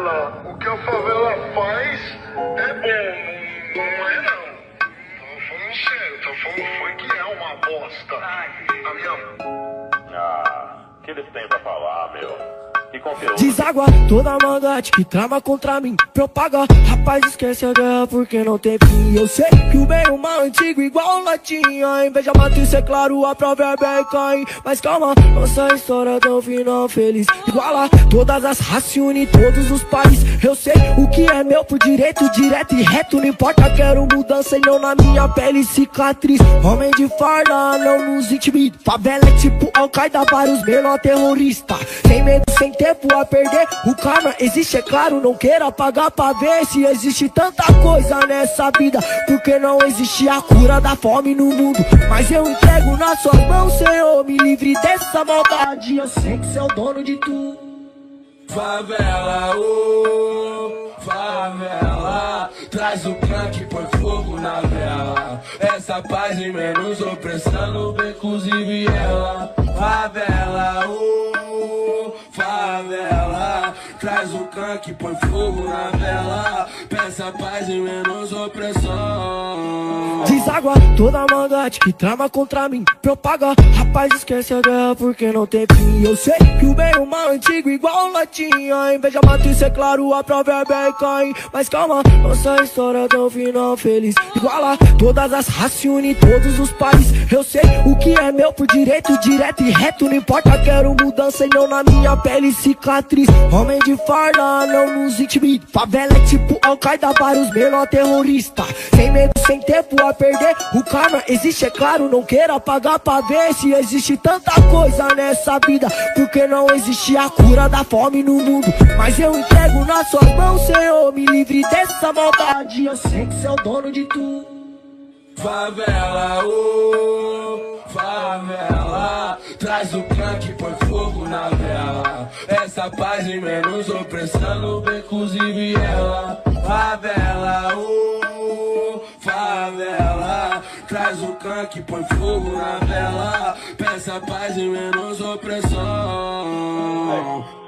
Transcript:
favela. O que a favela faz é bom, não é não. Tô falando sério, tô falando foi que é uma bosta. A minha... O que eles têm pra falar, meu? Que conteúdo. Deságua toda a maldade que trama contra mim. Propaga, rapaz, esquece a guerra porque não tem fim. Eu sei que o bem e o mal é antigo igual latinha. Em vez de a matriz é claro, a provérbio é Caim. Mas calma, nossa história tem um final feliz. Iguala todas as raças e une todos os países. Eu sei o que é meu por direito, direto e reto. Não importa, quero mudança e não na minha pele cicatriz. Homem de farda, não nos intimida. Favela é tipo Al-Qaeda, vários menor terrorista. Sem medo, sem tempo a perder. O karma existe, é claro, não queira pagar pra ver. Se existe tanta coisa nessa vida, porque não existe a cura da fome no mundo. Mas eu entrego nas suas mãos, Senhor, me livre dessa maldade. Eu sei que você é o dono de tudo. Favela, favela, traz o crack, põe fogo na vela. Essa paz e menos opressão, no becos e viela. Favela, favela, traz o crack, põe fogo na vela. Peça paz e menos opressão. Deságua toda a maldade que trama contra mim. Propaga, rapaz, esquece a guerra porque não tem fim. Eu sei que o bem e o mal é antigo igual latinha. Em vez de a matriz é claro, a provérbio é Caim. Mas calma, nossa história tem um final feliz. Iguala todas as raças e une todos os países. Eu sei o que é meu por direito, direto e reto. Não importa, quero mudança e não na minha pele cicatriz. Homem de farda, não nos intimida. Favela é tipo Al-Qaeda, vários menor terrorista. Sem medo, sem tempo a perder. O karma existe, é claro, não queira pagar pra ver. Se existe tanta coisa nessa vida, porque não existe a cura da fome no mundo. Mas eu entrego nas suas mãos, Senhor, me livre dessa maldade. Eu sei que você é o dono de tudo. Favela, favela, traz o crack, põe fogo na vela. Essa paz e menos opressão, no becos e viela. Favela, favela, traz o crack, põe fogo na vela. Peça paz e menos opressão.